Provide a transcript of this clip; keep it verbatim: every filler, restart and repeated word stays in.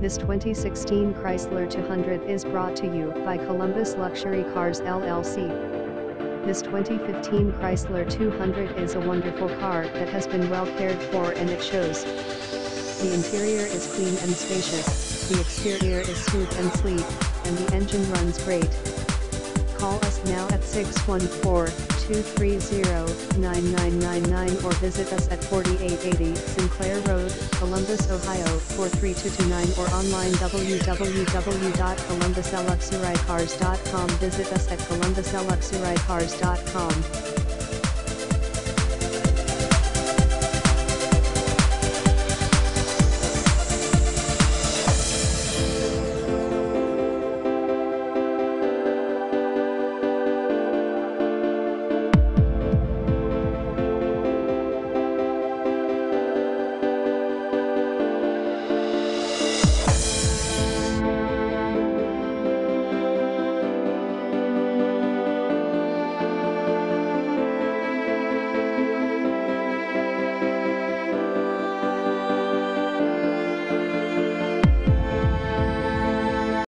This twenty sixteen Chrysler two hundred is brought to you by Columbus Luxury Cars L L C. This twenty fifteen Chrysler two hundred is a wonderful car that has been well cared for, and it shows. The interior is clean and spacious, the exterior is smooth and sleek, and the engine runs great. Call us now at six one four, two three zero, nine nine nine nine or visit us at forty-eight eighty Sinclair Road, Columbus, Ohio four three two two nine, or online w w w dot columbus luxury cars dot com. Visit us at columbus luxury cars dot com.